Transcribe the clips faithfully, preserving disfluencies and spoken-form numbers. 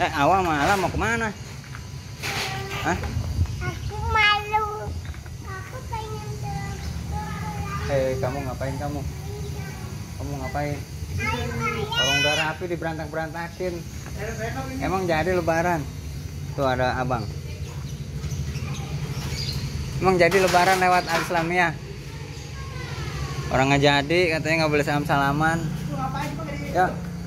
Eh, Awal malah mau kemana? Hah? Aku malu. Aku pengen terus. Eh, kamu ngapain kamu? Kamu ngapain? Orang udah rapi diberantak-berantakin. Emang jadi lebaran? Tuh ada abang. Emang jadi lebaran lewat Al-Islamiyah? Orang nggak jadi, katanya nggak boleh salam-salaman. Ya.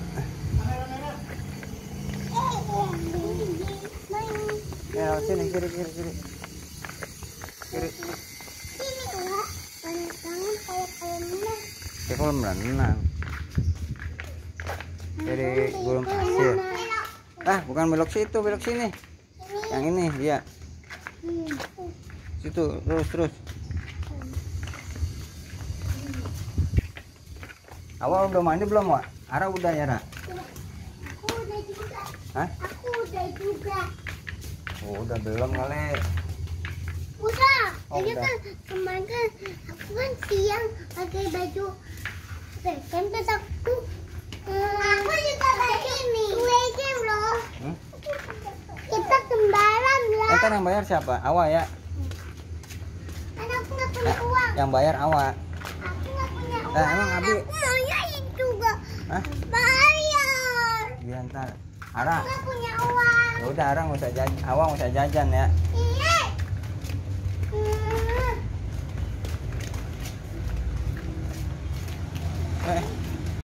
Ya, sini kiri kiri kiri. Kiri. Ini enggak. Banyak tangan kayak kolam renang. Kayak kolam renang. Jadi gurun pasir. Ah, bukan belok situ, belok sini. Yang ini, dia. Situ, terus terus. Awal udah mandi belum, Wak? Ara udah ya, Ra? Aku udah juga. Hah? Aku udah juga. Oh, udah belum kali. Udah. Oh, Jadi udah. kan kemarin kan aku kan siang pakai baju kan terus aku aku juga kayak ini. Weekend loh. Hmm? Kita kembaran lah. Eh, kan yang bayar siapa? Awak ya? Kan aku nggak punya uang. Yang bayar Awak. Aku nggak punya uang. Eh, emang Abi? Aku maunya itu juga. Hah? Bayar. Iya, ntar. Ara. Nggak punya uang. Ya udah, Ara nggak usah jajan. Awak nggak usah jajan ya. Iya. Hmm. Eh,